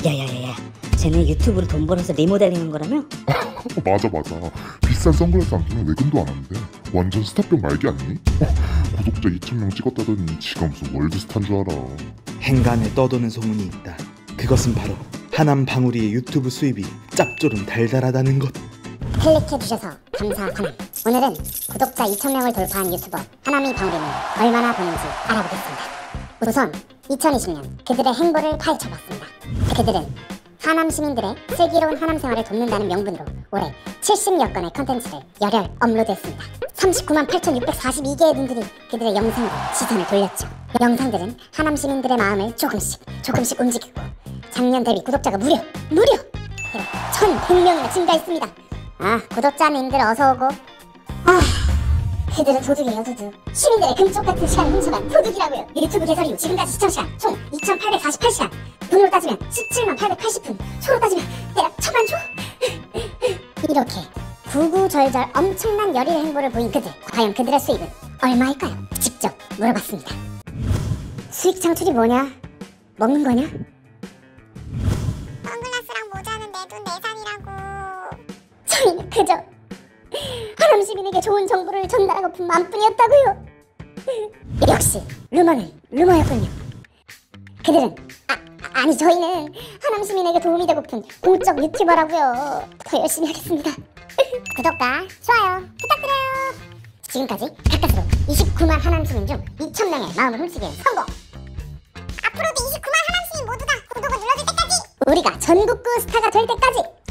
야야야야, 쟤네 유튜브로 돈 벌어서 리모델링한 거라며? 맞아. 비싼 선글라스 안 끼면 외근도 안 하는데 완전 스타병 말기 아니니? 구독자 2,000명 찍었다더니 지가 무슨 월드스타인 줄 알아. 행간에 떠도는 소문이 있다. 그것은 바로 하남 방울이의 유튜브 수입이 짭조름 달달하다는 것. 클릭해주셔서 감사하거나. 오늘은 구독자 2,000명을 돌파한 유튜버 하남이 방울이는 얼마나 버는지 알아보겠습니다. 우선 2020년 그들의 행보를 파헤쳐봤습니다. 그들은 하남 시민들의 슬기로운 하남 생활을 돕는다는 명분으로 올해 70여 건의 컨텐츠를 열혈 업로드했습니다. 39만 8,642개의 눈들이 그들의 영상으로 시선을 돌렸죠. 영상들은 하남 시민들의 마음을 조금씩 움직이고 작년 대비 구독자가 무려 1,100명이나 증가했습니다. 구독자님들 어서오고. 그들은 도둑이에요, 도둑. 시민들의 금쪽같은 시간을 훔쳐간 도둑이라고요. 유튜브 개설 이후 지금까지 시청시간 총 2,848시간, 돈으로 따지면 17만 880분, 초로 따지면 대략 1,000만 초. 이렇게 구구절절 엄청난 열일의 행보를 보인 그들, 과연 그들의 수입은 얼마일까요? 직접 물어봤습니다. 수익 창출이 뭐냐? 먹는 거냐? 선글라스랑 모자는 내 돈 내산이라고. 저희는 그저 하남 시민에게 좋은 정보를 전달하고픈 마음뿐이었다고요. 역시 루머는 루머였군요. 그들은 아니 저희는 하남 시민에게 도움이 되고픈 공적 유튜버라고요. 더 열심히 하겠습니다. 구독과 좋아요 부탁드려요. 지금까지 가까스로 29만 하남 시민 중 2,000명의 마음을 훔치기에 성공. 앞으로도 29만 하남 시민 모두 다 구독을 눌러줄 때까지, 우리가 전국구 스타가 될 때까지